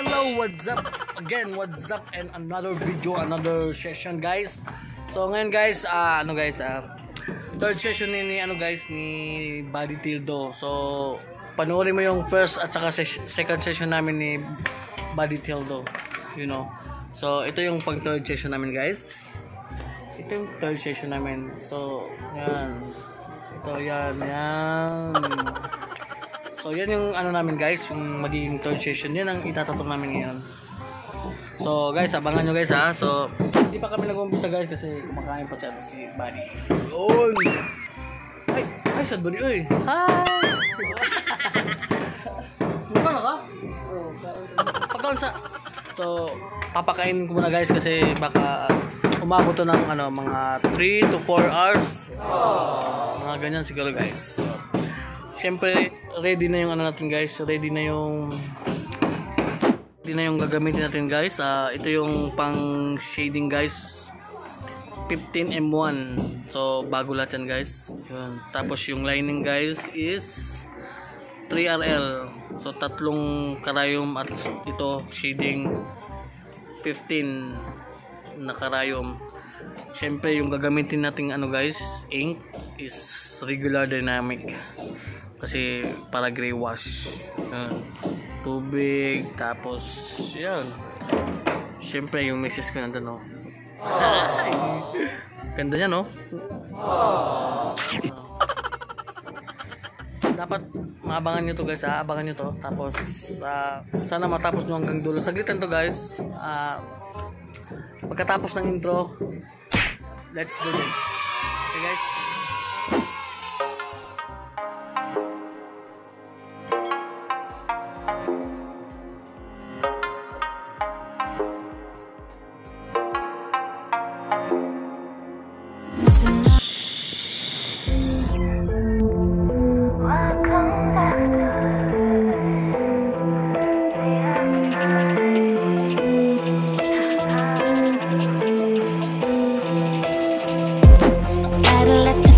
Hello, what's up? Again, what's up? And another video, another session, guys. So ngayon, guys, third session ni Buddy Tildo. So panoorin mo yung first at saka second session namin ni Buddy Tildo, you know. So ito yung pang third session namin, guys. Ito yung third session namin. So yan. Ito yan. So yan yung ano namin, guys, yung magiging third session. Yan ang itatatok namin ngayon. So guys, abangan nyo, guys, ha. So hindi pa kami nag-umpisa, guys, kasi kumakain pa si Buddy. Yun. Ay, sad Buddy, uy. Hi. Mukha na ka? Pagkaon sa. So papakain ko muna, guys, kasi baka umabot to ng mga 3 to 4 hours. Mga ganyan siguro, guys. So syempre, ready na yung natin, guys. Ready na yung gagamitin natin, guys. Ito yung pang shading, guys. 15M1. So bago lahat yan, guys. Yun. Tapos yung lining, guys, is 3RL. So tatlong karayom at ito shading 15 na karayom. Syempre yung gagamitin nating guys, ink is regular dynamic. Kasi para gray wash. Tubig, tapos yan. Syempre yung message ko nandun, no. Ganda niya, no. Dapat maabangan nyo to, guys, abangan nyo to. Tapos sana matapos nyo hanggang dulo. Saglitan to, guys. Pagkatapos ng intro, let's do this. Okay, guys. Gotta let the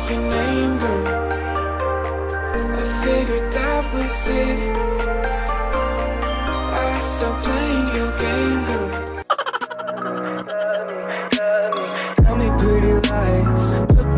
your name, girl. I figured that was it. I stopped playing your game, girl. Tell me pretty lies, look